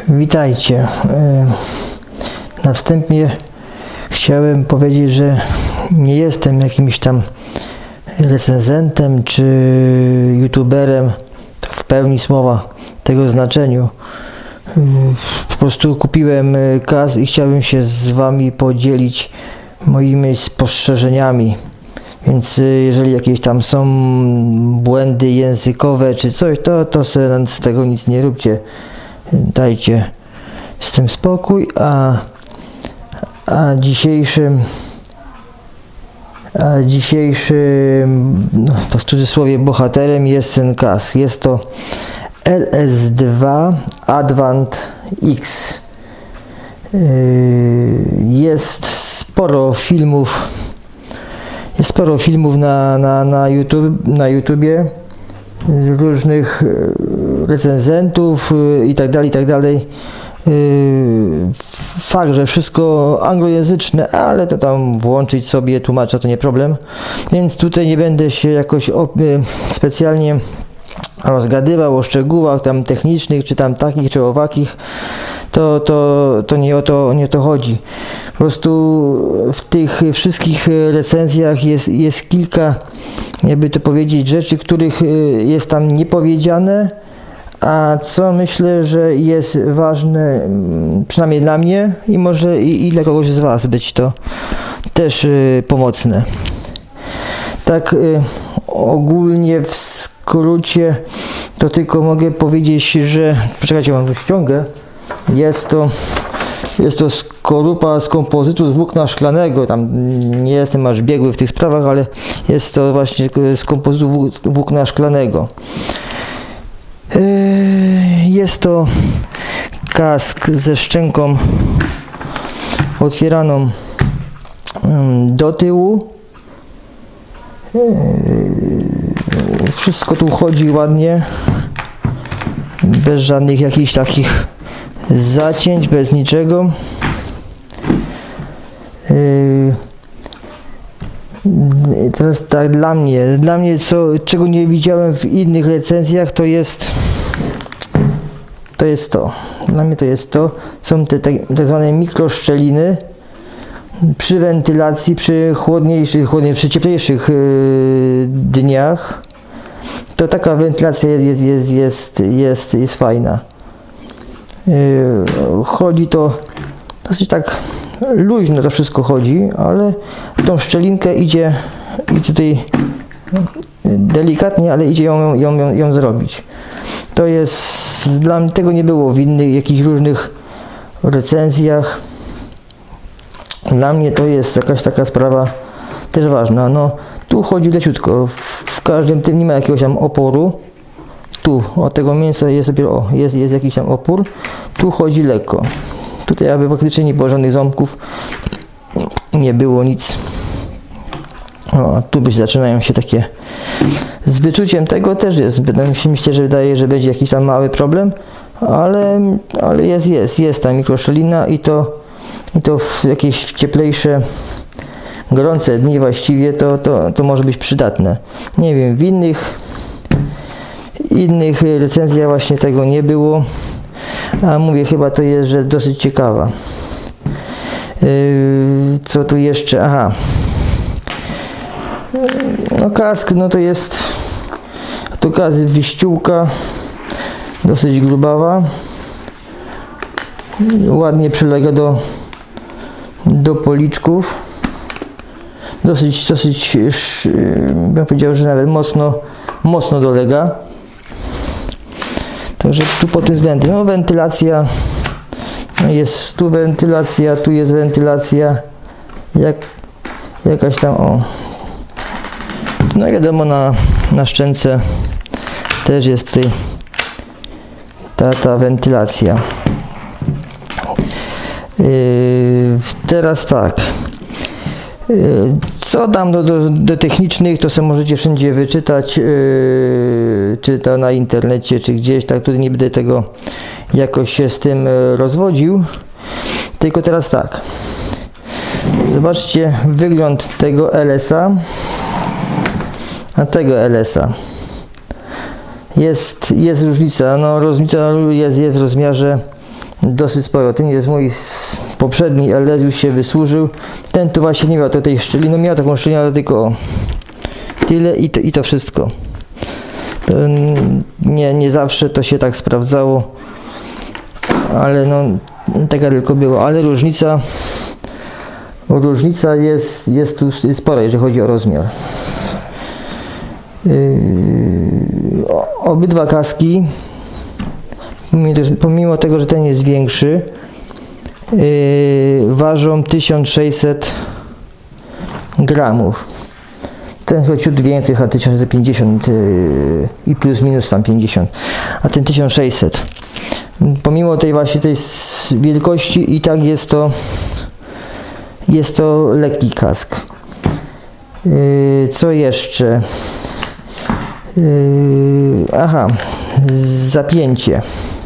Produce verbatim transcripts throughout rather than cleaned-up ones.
Witajcie. Na wstępie chciałem powiedzieć, że nie jestem jakimś tam recenzentem czy youtuberem w pełni słowa tego znaczeniu. Po prostu kupiłem K A S i chciałbym się z wami podzielić moimi spostrzeżeniami. Więc jeżeli jakieś tam są błędy językowe czy coś, to, to sobie z tego nic nie róbcie. Dajcie z tym spokój, a, a dzisiejszym a dzisiejszym, no, to w cudzysłowie, bohaterem jest ten K A S. Jest to L S dwa Advant X. Jest sporo filmów jest sporo filmów na, na, na, YouTube, na YouTubie, różnych recenzentów i tak dalej, i tak dalej. Fakt, że wszystko anglojęzyczne, ale to tam włączyć sobie tłumacza to nie problem, więc tutaj nie będę się jakoś specjalnie rozgadywał o szczegółach tam technicznych, czy tam takich, czy owakich. To, to, to nie o to, nie o to chodzi. Po prostu w tych wszystkich recenzjach jest, jest kilka, jakby to powiedzieć, rzeczy, których jest tam niepowiedziane, a co myślę, że jest ważne, przynajmniej dla mnie i może i, i dla kogoś z was być to też y, pomocne. Tak y, ogólnie w skrócie to tylko mogę powiedzieć, że poczekajcie, mam tu ściągę. Jest to, jest to skorupa z kompozytu z włókna szklanego. Tam nie jestem aż biegły w tych sprawach, ale jest to właśnie z kompozytu włókna szklanego. Jest to kask ze szczęką otwieraną do tyłu. Wszystko tu chodzi ładnie, bez żadnych jakichś takich zacięć, bez niczego. Yy, teraz tak dla mnie, dla mnie co, czego nie widziałem w innych recenzjach, to jest to jest to. Dla mnie to jest to. Są te tak, tak zwane mikroszczeliny przy wentylacji, przy chłodniejszych, chłodniej, przy cieplejszych yy, dniach. To taka wentylacja jest, jest, jest, jest, jest, jest fajna. Chodzi to dosyć tak luźno, to wszystko chodzi, ale tą szczelinkę idzie i tutaj delikatnie, ale idzie ją, ją, ją, ją zrobić. To jest, dla mnie tego nie było w innych jakichś różnych recenzjach. Dla mnie to jest jakaś taka sprawa też ważna. No, tu chodzi leciutko, w, w każdym tym nie ma jakiegoś tam oporu. Tu, od tego mięsa jest dopiero, o, jest, jest jakiś tam opór. Tu chodzi lekko. Tutaj aby faktycznie nie było żadnych ząbków. Nie było nic. O, a tu być zaczynają się takie... Z wyczuciem tego też jest. Myślę, że wydaje, że będzie jakiś tam mały problem. Ale, ale jest, jest, jest ta mikroszczelina i to, i to w jakieś cieplejsze, gorące dni właściwie to, to, to może być przydatne. Nie wiem, w innych... innych recenzjach właśnie tego nie było, a mówię, chyba to jest, że dosyć ciekawa. Yy, co tu jeszcze? Aha. No kask, no to jest to kask wyściółka, dosyć grubawa, ładnie przylega do do policzków, dosyć, dosyć, bym powiedział, że nawet mocno mocno dolega. Także tu pod tym względem, no wentylacja, jest tu wentylacja, tu jest wentylacja, jak, jakaś tam, o. No i wiadomo, na, na szczęce też jest tutaj ta, ta wentylacja. Yy, teraz tak. Co tam do, do, do technicznych, to sobie możecie wszędzie wyczytać, yy, czy to na internecie, czy gdzieś, tak, tutaj nie będę tego jakoś się z tym rozwodził. Tylko teraz tak. Zobaczcie wygląd tego L S a, a tego L S a. Jest, jest różnica, no różnica jest, jest w rozmiarze dosyć sporo. Ten jest mój poprzedni L S, już się wysłużył. Ten tu właśnie nie miał tej szczeliny, no miał taką szczelinę, ale tylko tyle i to, i to wszystko. To nie, nie zawsze to się tak sprawdzało, ale no taka tylko było, ale różnica różnica jest, jest tu spora, jeżeli chodzi o rozmiar. Yy, obydwa kaski, pomimo tego, że ten jest większy, yy, ważą tysiąc sześćset gramów. Ten chyba ciut więcej, chyba tysiąc pięćdziesiąt yy, i plus minus tam pięćdziesiąt, a ten tysiąc sześćset. Pomimo tej właśnie tej wielkości i tak jest to jest to lekki kask. Yy, co jeszcze? Yy, aha, zapięcie.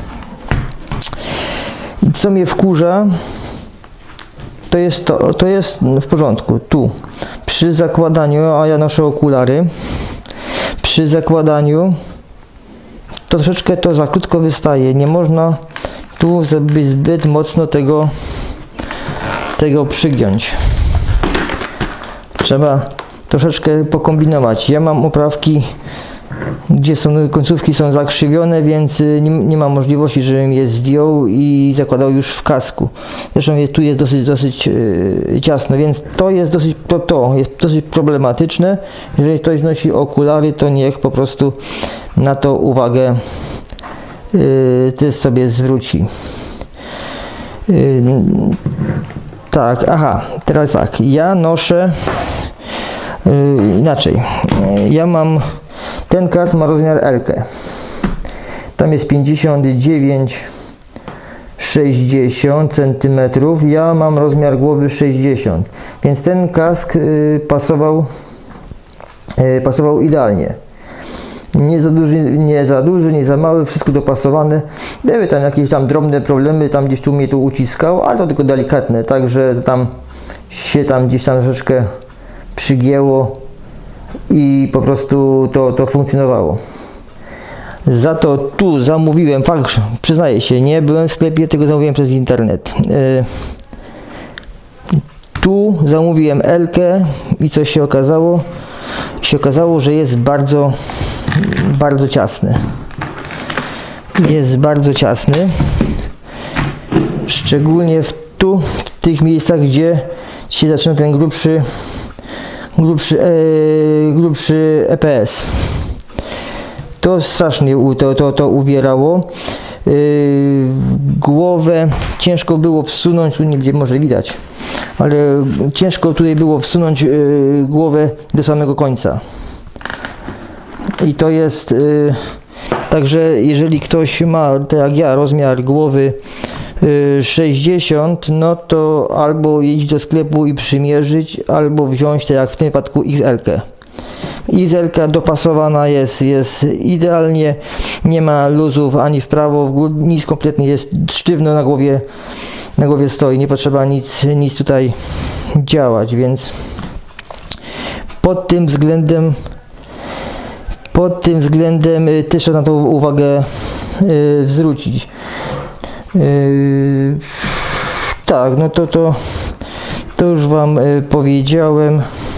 I co mnie wkurza, to jest to, to jest w porządku. Tu przy zakładaniu, a ja noszę okulary, przy zakładaniu to troszeczkę to za krótko wystaje. Nie można tu zbyt, zbyt mocno tego tego przygiąć. Trzeba troszeczkę pokombinować. Ja mam oprawki, gdzie są końcówki są zakrzywione, więc nie, nie ma możliwości, żebym je zdjął i zakładał już w kasku. Zresztą tu jest dosyć, dosyć yy, ciasno, więc to jest dosyć, to, to jest dosyć problematyczne. Jeżeli ktoś nosi okulary, to niech po prostu na to uwagę yy, też sobie zwróci. Yy, tak, aha, teraz tak, ja noszę yy, inaczej. Yy, ja mam ten kask ma rozmiar L. Tam jest pięćdziesiąt dziewięć sześćdziesiąt centymetrów. Ja mam rozmiar głowy sześćdziesiąt, więc ten kask y, pasował, y, pasował idealnie. Nie za duży, nie za duży, nie za mały, wszystko dopasowane. Były tam jakieś tam drobne problemy, tam gdzieś tu mnie tu uciskał, ale to tylko delikatne, także tam się tam gdzieś tam troszeczkę przygięło i po prostu to, to funkcjonowało. Za to tu zamówiłem, fakt, przyznaję się, nie byłem w sklepie, tylko zamówiłem przez internet. Yy, tu zamówiłem L-kę i co się okazało? Się okazało, że jest bardzo, bardzo ciasny. Jest bardzo ciasny. Szczególnie w, tu, w tych miejscach, gdzie się zaczyna ten grubszy grubszy, e, grubszy E P S. To strasznie to, to, to uwierało. Yy, głowę ciężko było wsunąć, tu nie będzie może widać, ale ciężko tutaj było wsunąć yy, głowę do samego końca. I to jest yy, także jeżeli ktoś ma, tak jak ja, rozmiar głowy yy, sześćdziesiąt, no to albo iść do sklepu i przymierzyć, albo wziąć, tak jak w tym wypadku, X L-kę. X L-ka dopasowana jest, jest idealnie, nie ma luzów ani w prawo, w górę, nic kompletnie jest sztywno na głowie, na głowie stoi, nie potrzeba nic, nic tutaj działać, więc pod tym względem pod tym względem też trzeba na to uwagę y, zwrócić. Y, tak, no to, to, to już Wam y, powiedziałem.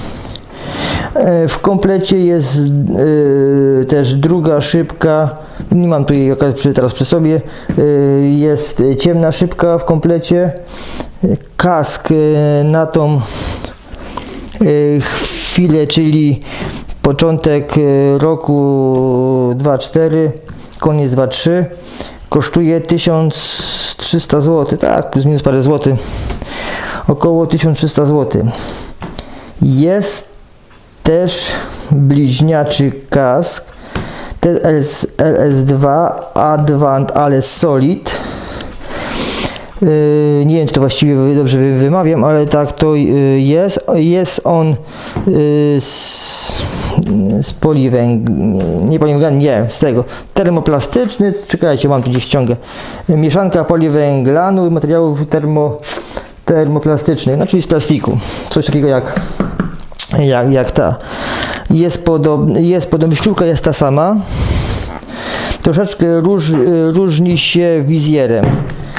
W komplecie jest y, też druga szybka, nie mam tu jej teraz przy sobie, y, jest ciemna szybka w komplecie, kask y, na tą y, chwilę, czyli początek y, roku dwa cztery, koniec dwa trzy, kosztuje tysiąc trzysta złotych, tak, plus minus parę złotych, około tysiąc trzysta złotych. Jest też bliźniaczy kask T S L S dwa Advant, ale Solid. Yy, nie wiem, czy to właściwie dobrze wymawiam, ale tak to yy, jest. Jest on yy, z, z poliwęglanu, nie poliwęglanu, nie, z tego, termoplastyczny, czekajcie, mam tu gdzieś ściągę. Mieszanka poliwęglanu i materiałów termo, termoplastycznych, no czyli z plastiku, coś takiego jak Jak, jak ta. Jest podobna, jest podobna, śrubka jest ta sama. Troszeczkę róż, różni się wizjerem.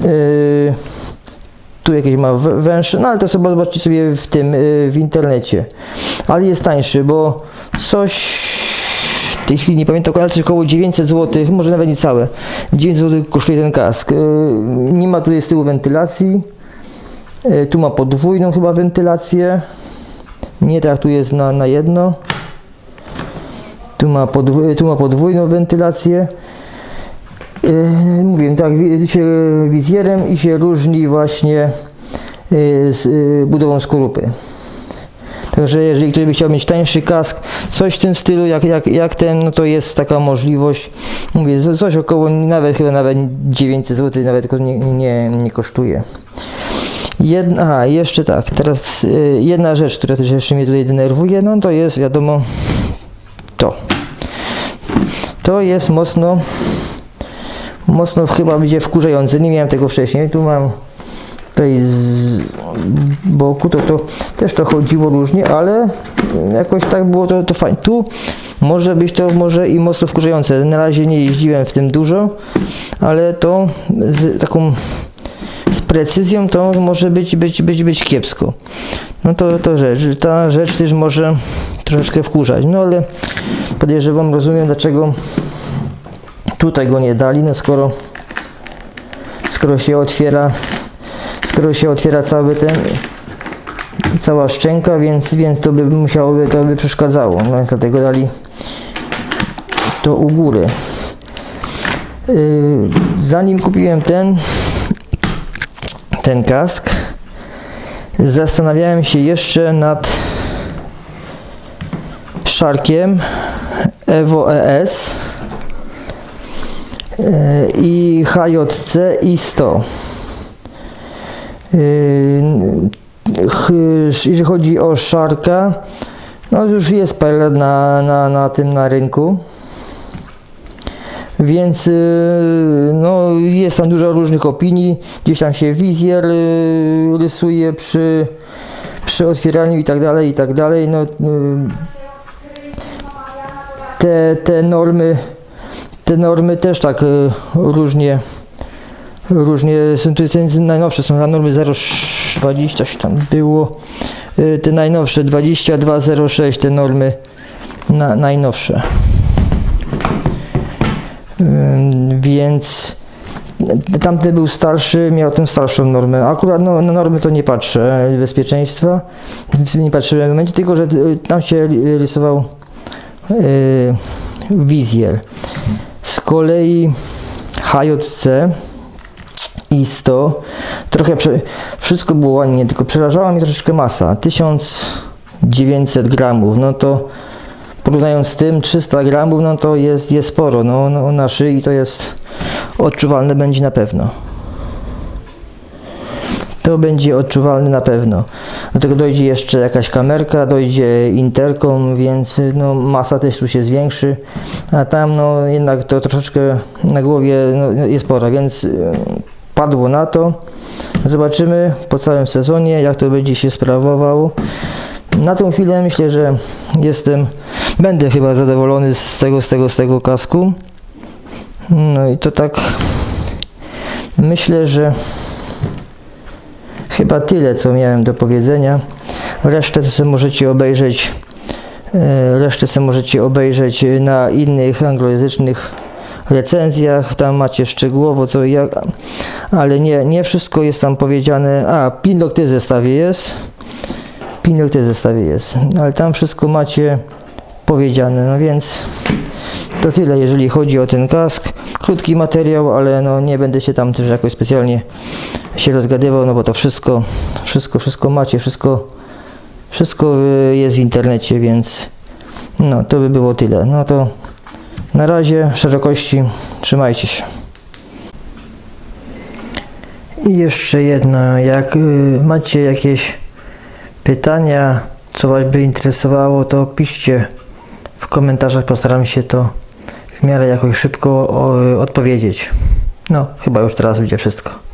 Yy, tu jakieś ma węższe, no ale to sobie zobaczcie sobie w tym, yy, w internecie. Ale jest tańszy, bo coś w tej chwili nie pamiętam, ale coś około dziewięćset złotych, może nawet nie całe. dziewięćset złotych kosztuje ten kask. Yy, nie ma tutaj z tyłu wentylacji. Yy, tu ma podwójną chyba wentylację. Nie tak, tu jest na, na jedno. Tu ma, podwój, tu ma podwójną wentylację. Yy, mówię, tak, się wizjerem i się różni właśnie yy, z yy, budową skorupy. Także jeżeli ktoś by chciał mieć tańszy kask, coś w tym stylu jak, jak, jak ten, no to jest taka możliwość. Mówię, coś około, nawet chyba nawet dziewięćset złotych nawet nie, nie, nie kosztuje. Jedna, aha, jeszcze tak, teraz yy, jedna rzecz, która też jeszcze mnie tutaj denerwuje, no to jest wiadomo to. To jest mocno mocno chyba będzie wkurzające, nie miałem tego wcześniej, tu mam tutaj z boku, to, to też to chodziło różnie, ale jakoś tak było to, to fajnie. Tu może być to może i mocno wkurzające, na razie nie jeździłem w tym dużo, ale to z taką z precyzją to może być, być, być, być kiepsko. No to, to rzecz, ta rzecz też może troszeczkę wkurzać, no ale podejrzewam, rozumiem dlaczego tutaj go nie dali, no skoro skoro się otwiera skoro się otwiera cały ten cała szczęka, więc, więc to by musiałoby, to by przeszkadzało, no więc dlatego dali to u góry. Yy, zanim kupiłem ten ten kask, zastanawiałem się jeszcze nad Sharkiem Evo E S i H J C I sto. Jeżeli chodzi o Sharka, no już jest parę lat na, na, na tym na rynku, więc no, jest tam dużo różnych opinii, gdzieś tam się wizjer rysuje przy, przy otwieraniu i tak dalej, i tak dalej. No, te, te normy Te normy też tak y, różnie, różnie są, to te najnowsze są normy zero dwadzieścia tam było, y, te najnowsze dwadzieścia dwa zero sześć, te normy na, najnowsze. Y, więc tamten był starszy, miał tę starszą normę. Akurat no, na normy to nie patrzę, bezpieczeństwa, nie patrzyłem w momencie, tylko że y, tam się rysował y, wizjer. Z kolei H J C I sto trochę prze, wszystko było ładnie, tylko przerażała mnie troszeczkę masa, tysiąc dziewięćset gramów, no to porównując z tym trzysta gramów, no to jest, jest sporo, no, no na szyi to jest odczuwalne, będzie na pewno. To będzie odczuwalne na pewno. Do tego dojdzie jeszcze jakaś kamerka, dojdzie interkom, więc no, masa też tu się zwiększy, a tam no, jednak to troszeczkę na głowie no, jest spora, więc padło na to. Zobaczymy po całym sezonie, jak to będzie się sprawowało. Na tą chwilę myślę, że jestem, będę chyba zadowolony z tego, z tego, z tego kasku. No i to tak myślę, że chyba tyle, co miałem do powiedzenia. Resztę sobie możecie obejrzeć, resztę sobie możecie obejrzeć na innych anglojęzycznych recenzjach. Tam macie szczegółowo co i jak, ale nie, nie wszystko jest tam powiedziane. A, Pinlock też w zestawie jest. Pinlock też w zestawie jest, ale tam wszystko macie powiedziane. No więc to tyle, jeżeli chodzi o ten kask. Krótki materiał, ale no nie będę się tam też jakoś specjalnie się rozgadywał, no bo to wszystko, wszystko, wszystko macie, wszystko, wszystko jest w internecie, więc no to by było tyle. No to na razie, szerokości, trzymajcie się. I jeszcze jedno, jak macie jakieś pytania, co Was by interesowało, to piszcie w komentarzach, postaram się to w miarę jakoś szybko odpowiedzieć. No, chyba już teraz będzie wszystko.